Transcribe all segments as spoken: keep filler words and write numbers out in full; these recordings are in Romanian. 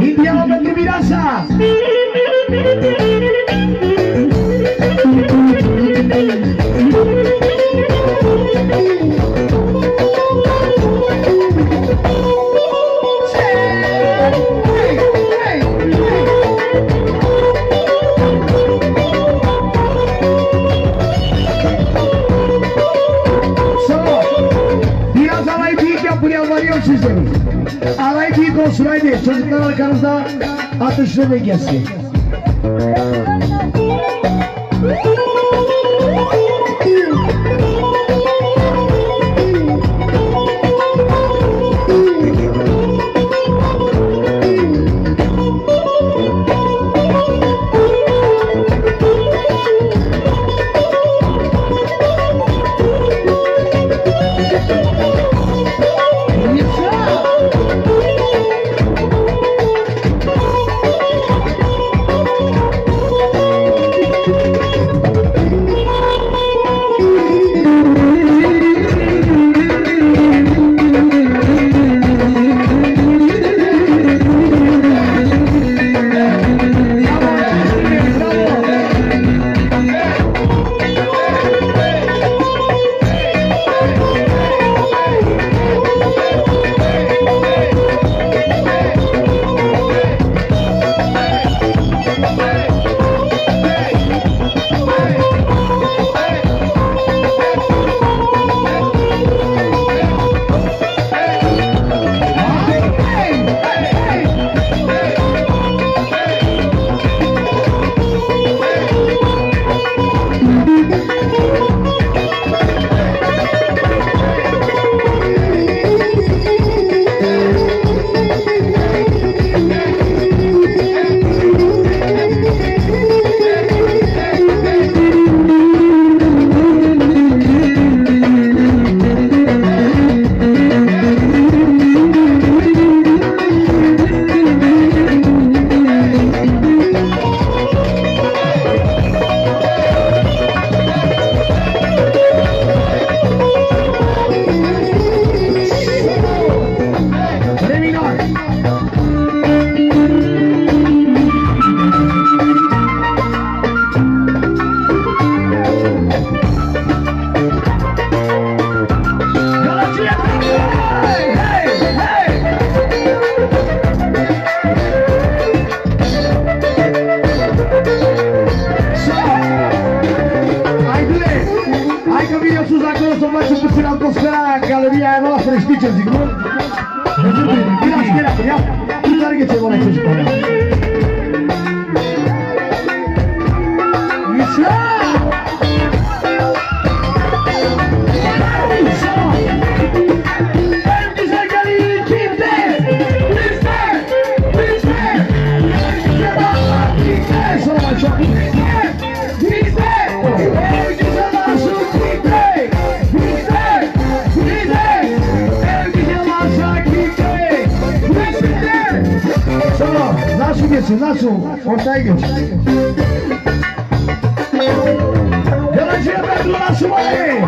Indianul pentru Mireasa. Alay bir konsulaydı, çocuklar arkanızda atışlı beklesin. Galeria noastră, știi ce zic, nu? Vine aș ia, tu doar ghe ce vă mai ce pare. Mișa! Nasu, ortaya geç. Geleceğe ben Nasu var.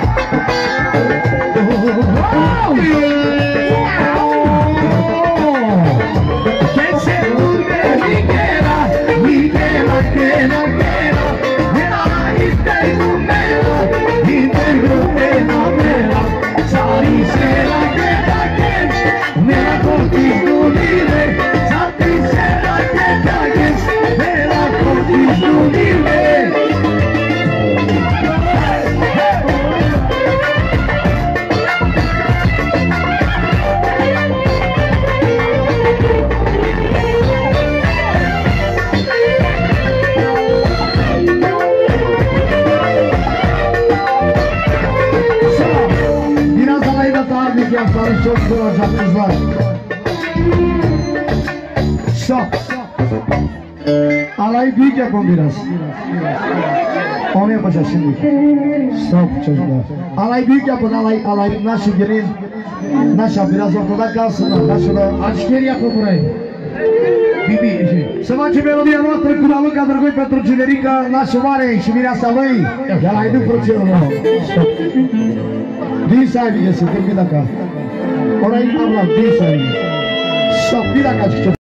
Yapları çok zor olacak kızlar. Stop. Alayı büyük yapın biraz. Onu yapacağız şimdi. Stop çocuklar. Alayı büyük yapın, alay, alay nasıl gelin? Nasıl biraz ortada kalsınlar. Nasıl açık yapın burayı. Bibi. Să facem melodia noastră cu Raluca Drăgoi pentru Generica Nașoare și Mireasa lui. Iar hai după procentul nou. Din side găsit, când vin acasă. Ora aí, vamos lá, pensa aí. Só vira a caixa.